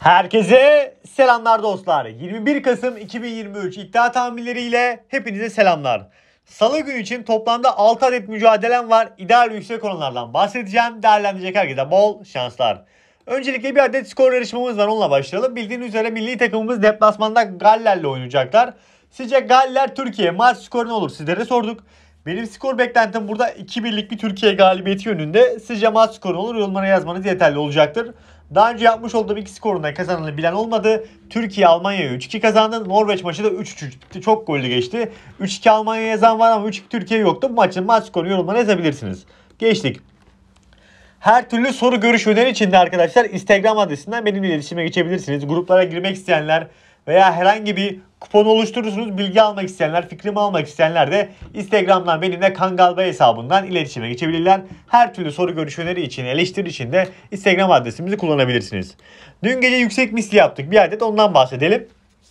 Herkese selamlar dostlar. 21 Kasım 2023 iddia tahminleriyle hepinize selamlar. Salı günü için toplamda 6 adet mücadelem var. İdeal ve yüksek oranlardan bahsedeceğim. Değerlendirecek herkese bol şanslar. Öncelikle bir adet skor yarışmamız var, onunla başlayalım. Bildiğiniz üzere milli takımımız deplasmanda Galler'le oynayacaklar. Sizce Galler Türkiye maç skoru ne olur, sizlere sorduk. Benim skor beklentim burada 2-1'lik bir Türkiye galibiyeti yönünde. Sizce maç skoru ne olur, yorumlara yazmanız yeterli olacaktır. Daha önce yapmış olduğum iki skorunda kazananı bilen olmadı. Türkiye Almanya'ya 3-2 kazandı. Norveç maçı da 3-3 çok gollü geçti. 3-2 Almanya'ya yazan var ama 3-2 Türkiye yoktu. Bu maçın maç skoru yorumlara yazabilirsiniz. Geçtik. Her türlü soru, görüş, öneri için de arkadaşlar Instagram adresinden benimle iletişime geçebilirsiniz. Gruplara girmek isteyenler veya herhangi bir kupon oluşturursunuz, bilgi almak isteyenler, fikrimi almak isteyenler de Instagram'dan benimle Kangal Bey hesabından iletişime geçebilirler. Her türlü soru, görüş, öneri için, eleştiri için de Instagram adresimizi kullanabilirsiniz. Dün gece yüksek misli yaptık. Bir adet ondan bahsedelim.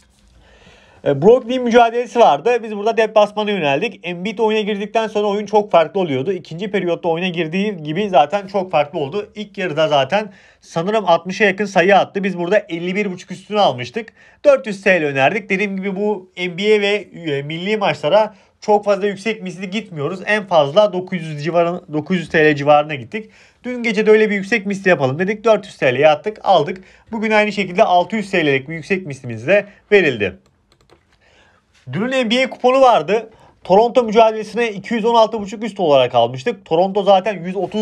Brooklyn mücadelesi vardı. Biz burada deplasmana yöneldik. Embiid oyuna girdikten sonra oyun çok farklı oluyordu. İkinci periyotta oyuna girdiği gibi zaten çok farklı oldu. İlk yarıda zaten sanırım 60'a yakın sayı attı. Biz burada 51.5 üstünü almıştık. 400 TL önerdik. Dediğim gibi bu NBA ve milli maçlara çok fazla yüksek misli gitmiyoruz. En fazla 900 TL civarına gittik. Dün gece de öyle bir yüksek misli yapalım dedik. 400 TL'ye attık, aldık. Bugün aynı şekilde 600 TL'lik bir yüksek mislimiz de verildi. Dünün NBA kuponu vardı. Toronto mücadelesine 216.5 üst olarak almıştık. Toronto zaten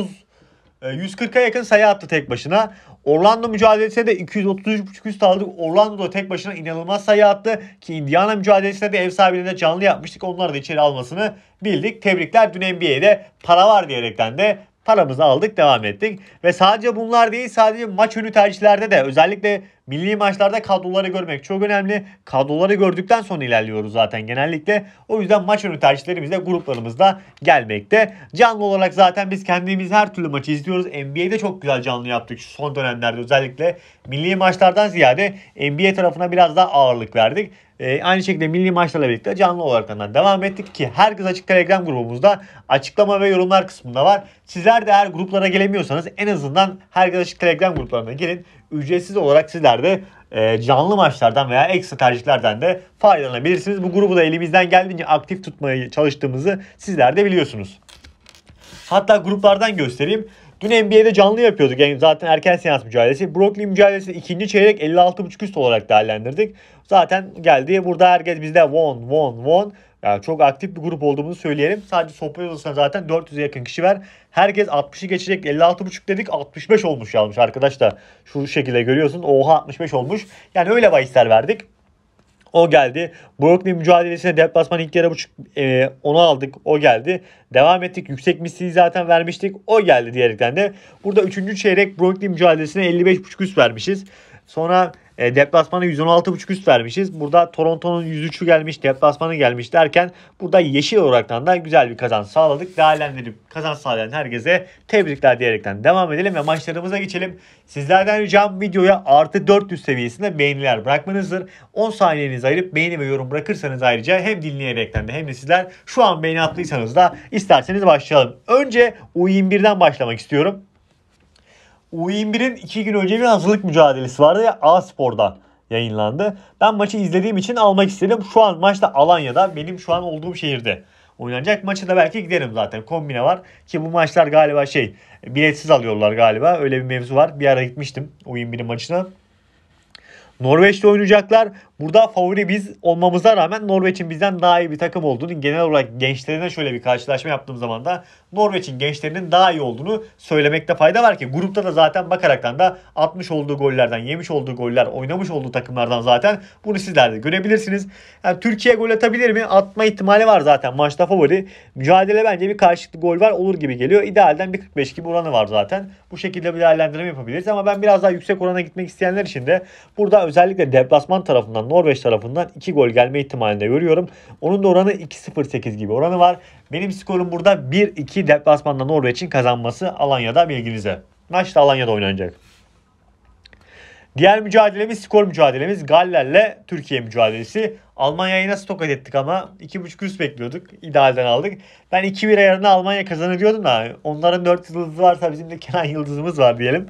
140'a yakın sayı attı tek başına. Orlando mücadelesine de 233.5 üst aldık. Orlando da tek başına inanılmaz sayı attı. Ki Indiana mücadelesine de ev sahibine de canlı yapmıştık. Onları da içeri almasını bildik. Tebrikler, dün NBA'de para var diyerekten de paramızı aldık, devam ettik. Ve sadece bunlar değil, sadece maç önü tercihlerde de özellikle milli maçlarda kadroları görmek çok önemli. Kadroları gördükten sonra ilerliyoruz zaten genellikle. O yüzden maç önü tercihlerimiz de gruplarımızda gelmekte. Canlı olarak zaten biz kendimiz her türlü maçı izliyoruz. NBA'de çok güzel canlı yaptık şu son dönemlerde, özellikle milli maçlardan ziyade NBA tarafına biraz daha ağırlık verdik. Aynı şekilde milli maçlarla birlikte canlı olarak devam ettik ki Herkes Açık Telegram grubumuzda açıklama ve yorumlar kısmında var. Sizler de eğer gruplara gelemiyorsanız en azından Herkes Açık Telegram gruplarına gelin. Ücretsiz olarak sizler de canlı maçlardan veya ekstra tercihlerden de faydalanabilirsiniz. Bu grubu da elimizden geldiğince aktif tutmaya çalıştığımızı sizler de biliyorsunuz. Hatta gruplardan göstereyim. Dün NBA'de canlı yapıyorduk. Yani zaten erken seans mücadelesi. Brooklyn mücadelesi ikinci çeyrek 56.5 üst olarak değerlendirdik. Zaten geldi. Burada herkes bizde won. Yani çok aktif bir grup olduğumuzu söyleyelim. Sadece sohbet odasında zaten 400'e yakın kişi var. Herkes 60'ı geçecek, 56.5 dedik, 65 olmuş yazmış arkadaşlar. Şu şekilde görüyorsunuz. Oha, 65 olmuş. Yani öyle bahisler verdik. O geldi. Brooklyn mücadelesine deplasman ilk yarı buçuk onu aldık. O geldi. Devam ettik. Yüksek misliyi zaten vermiştik. O geldi diyerekten de. Burada 3. çeyrek Brooklyn mücadelesine 55.5 üst vermişiz. Sonra deplasmana 116.5 üst vermişiz. Burada Toronto'nun 103'ü gelmiş, deplasmanı gelmiş derken burada yeşil olaraktan da güzel bir kazanç sağladık. Değerlendirip kazanç sağlayan herkese tebrikler diyerekten devam edelim ve maçlarımıza geçelim. Sizlerden ricam videoya artı 400 seviyesinde beğeniler bırakmanızdır. 10 saniyenizi ayırıp beğeni ve yorum bırakırsanız ayrıca hem dinleyerekten de hem de sizler şu an beğeni attıysanız da isterseniz başlayalım. Önce U21'den başlamak istiyorum. U21'in 2 gün önce bir hazırlık mücadelesi vardı ve A-Spor'da yayınlandı. Ben maçı izlediğim için almak istedim. Şu an maçta Alanya'da, benim şu an olduğum şehirde oynanacak. Maçı da belki giderim zaten. Kombine var ki bu maçlar galiba biletsiz alıyorlar galiba. Öyle bir mevzu var. Bir ara gitmiştim U21'in maçına. Norveç'te oynayacaklar. Burada favori biz olmamıza rağmen Norveç'in bizden daha iyi bir takım olduğunu, genel olarak gençlerine şöyle bir karşılaşma yaptığım zaman da Norveç'in gençlerinin daha iyi olduğunu söylemekte fayda var ki grupta da zaten bakaraktan da atmış olduğu gollerden, yemiş olduğu goller, oynamış olduğu takımlardan zaten bunu sizler de görebilirsiniz. Yani Türkiye gol atabilir mi? Atma ihtimali var zaten. Maçta favori. Mücadele bence bir karşılıklı gol var, olur gibi geliyor. İdealden 1.45 gibi oranı var zaten. Bu şekilde bir değerlendirme yapabiliriz ama ben biraz daha yüksek orana gitmek isteyenler için de burada özellikle deplasman tarafından, Norveç tarafından 2 gol gelme ihtimalinde görüyorum. Onun da oranı 2.08 gibi oranı var. Benim skorum burada 1-2 deplasmanda Norveç'in kazanması, Alanya'da, bilginize. Maç da Alanya'da oynanacak. Diğer skor mücadelemiz Galler'le Türkiye mücadelesi. Almanya'yı nasıl tokat ettik ama 2.5 üst bekliyorduk. İdealden aldık. Ben 2-1 ayarında Almanya kazanır diyordum da onların 4 yıldızı varsa bizim de Kenan yıldızımız var diyelim.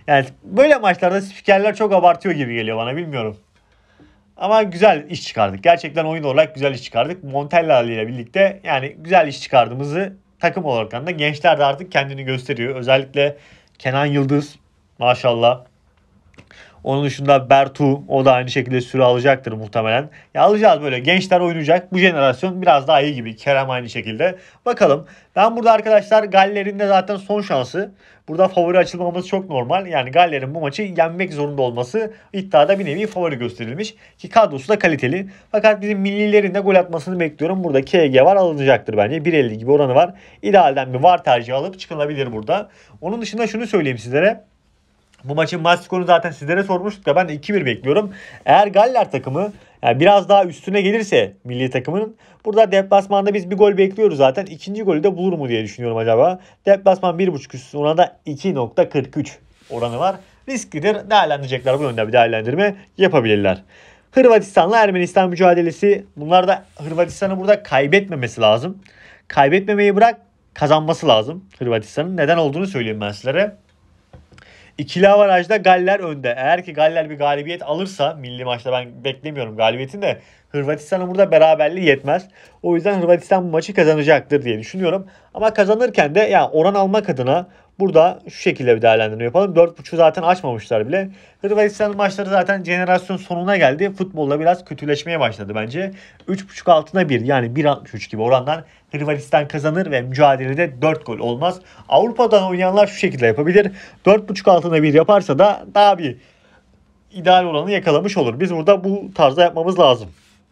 Yani böyle maçlarda spikerler çok abartıyor gibi geliyor bana, bilmiyorum. Ama güzel iş çıkardık. Gerçekten oyun olarak güzel iş çıkardık. Montella ile birlikte yani güzel iş çıkardığımızı takım olarak da gençler de artık kendini gösteriyor. Özellikle Kenan Yıldız maşallah. Onun dışında Bertu, o da aynı şekilde süre alacaktır muhtemelen. Ya alacağız, böyle gençler oynayacak. Bu jenerasyon biraz daha iyi gibi. Kerem aynı şekilde. Bakalım. Ben burada arkadaşlar Galler'in de zaten son şansı. Burada favori açılmamız çok normal. Yani Galler'in bu maçı yenmek zorunda olması iddiada bir nevi favori gösterilmiş. Ki kadrosu da kaliteli. Fakat bizim millilerin de gol atmasını bekliyorum. Burada KG var, alınacaktır bence. 1.50 gibi oranı var. İdealden bir VAR tercihi alıp çıkılabilir burada. Onun dışında şunu söyleyeyim sizlere. Bu maçın maç skorunu zaten sizlere sormuştuk da ben de 2-1 bekliyorum. Eğer Galler takımı yani biraz daha üstüne gelirse milli takımın, burada deplasmanda biz bir gol bekliyoruz zaten. İkinci golü de bulur mu diye düşünüyorum acaba. Deplasman 1.5 üstü, ona da 2.43 oranı var. Risklidir. Değerlendirecekler, bu yönde bir değerlendirme yapabilirler. Hırvatistan'la Ermenistan mücadelesi. Bunlar da Hırvatistan'ı burada kaybetmemesi lazım. Kaybetmemeyi bırak, kazanması lazım Hırvatistan'ın. Neden olduğunu söyleyeyim ben sizlere. İkili avarajda Galler önde. Eğer ki Galler bir galibiyet alırsa, milli maçta ben beklemiyorum galibiyetin de, Hırvatistan'a burada beraberliği yetmez. O yüzden Hırvatistan bu maçı kazanacaktır diye düşünüyorum. Ama kazanırken de yani oran almak adına burada şu şekilde bir değerlendirme yapalım. 4.5'u zaten açmamışlar bile. Hırvatistan'ın maçları zaten jenerasyon sonuna geldi. Futbolda biraz kötüleşmeye başladı bence. 3.5 altına 1, yani 1.63 gibi orandan Hırvatistan kazanır ve mücadelede 4 gol olmaz. Avrupa'dan oynayanlar şu şekilde yapabilir. 4.5 altına 1 yaparsa da daha bir ideal oranı yakalamış olur. Biz burada bu tarzda yapmamız lazım.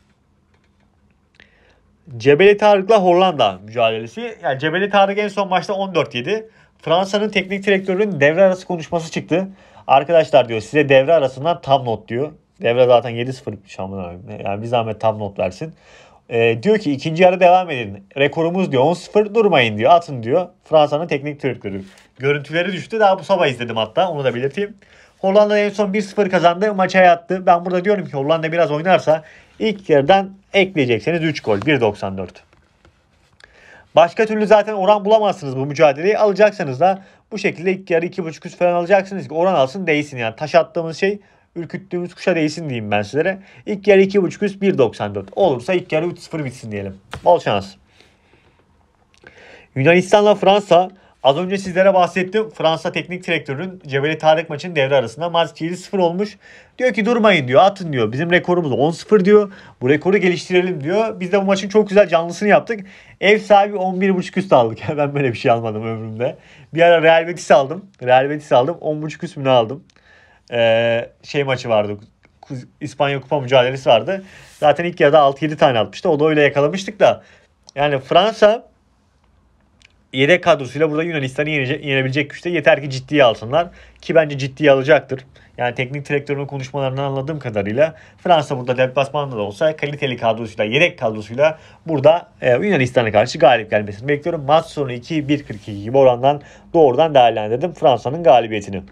Cebeli Tarık'la Hollanda mücadelesi. Yani Cebeli Tarık en son maçta 14 yedi. Fransa'nın teknik direktörünün devre arası konuşması çıktı. Arkadaşlar diyor, size devre arasından tam not diyor. Devre zaten 7-0 şampiyon abi. Yani bir zahmet tam not versin. Diyor ki ikinci yarı devam edin. Rekorumuz diyor 10-0, durmayın diyor. Atın diyor. Fransa'nın teknik direktörü. Görüntüleri düştü. Daha bu sabah izledim hatta. Onu da belirteyim. Hollanda en son 1-0 kazandı. Maça yattı. Ben burada diyorum ki Hollanda biraz oynarsa ilk yarıdan ekleyecekseniz 3 gol. 1.94. Başka türlü zaten oran bulamazsınız bu mücadeleyi. Alacaksanız da bu şekilde ilk yarı 2.5 üst falan alacaksınız ki oran alsın değsin yani. Taş attığımız şey ürküttüğümüz kuşa değsin diyeyim ben sizlere. İlk yarı 2.5 üst 1.94. Olursa ilk yarı 3-0 bitsin diyelim. Bol şans. Yunanistan'la Fransa. Az önce sizlere bahsettim. Fransa teknik direktörünün Cebeli Tarık maçın devre arasında maç 7-0 olmuş. Diyor ki durmayın diyor, atın diyor. Bizim rekorumuz 10-0 diyor. Bu rekoru geliştirelim diyor. Biz de bu maçın çok güzel canlısını yaptık. Ev sahibi 11.5 üst aldık. Ben böyle bir şey almadım ömrümde. Bir ara Real Betis aldım. 10.5 üst mü ne aldım. Maçı vardı. İspanya Kupa mücadelesi vardı. Zaten ilk yarıda 6-7 tane atmıştı. O da öyle yakalamıştık da. Yani Fransa yedek kadrosuyla burada Yunanistan'ı yenebilecek güçte. Yeter ki ciddiye alsınlar. Ki bence ciddiye alacaktır. Yani teknik direktörün konuşmalarından anladığım kadarıyla Fransa burada deplasmanda da olsa kaliteli kadrosuyla, yedek kadrosuyla burada Yunanistan'a karşı galip gelmesini bekliyorum. Maç sonu 2-1.42 gibi orandan doğrudan değerlendirdim Fransa'nın galibiyetini.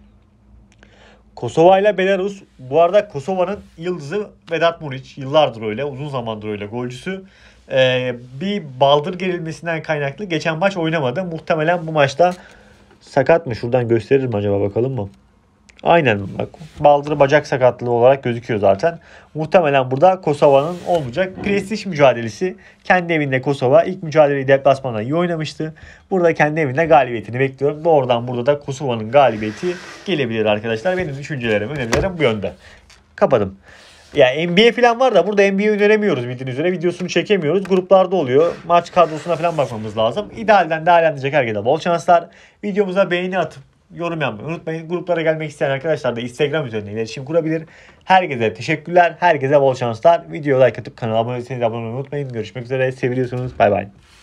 Kosova ile Belarus. Bu arada Kosova'nın yıldızı Vedat Muriç. Yıllardır öyle. Uzun zamandır öyle golcüsü. Bir baldır gerilmesinden kaynaklı geçen maç oynamadı. Muhtemelen bu maçta sakat mı? Şuradan gösterir mi acaba, bakalım mı? Aynen bak, baldır bacak sakatlığı olarak gözüküyor zaten. Muhtemelen burada Kosova'nın olmayacak. Prestij mücadelesi. Kendi evinde Kosova ilk mücadeleyi deplasmanda iyi oynamıştı. Burada kendi evinde galibiyetini bekliyorum. Doğrudan burada da Kosova'nın galibiyeti gelebilir arkadaşlar. Benim düşüncelerim, önerilerim bu yönde. Kapadım. Ya NBA falan var da burada NBA öneremiyoruz bildiğiniz üzere. Videosunu çekemiyoruz. Gruplarda oluyor. Maç kadrosuna falan bakmamız lazım. İdealden değerlendirecek herkese bol şanslar. Videomuza beğeni atıp yorum yapmayı unutmayın. Gruplara gelmek isteyen arkadaşlar da Instagram üzerinden iletişim kurabilir. Herkese teşekkürler. Herkese bol şanslar. Videoya like atıp kanala abone olmayı unutmayın. Görüşmek üzere. Seviyorsunuz. Bay bay.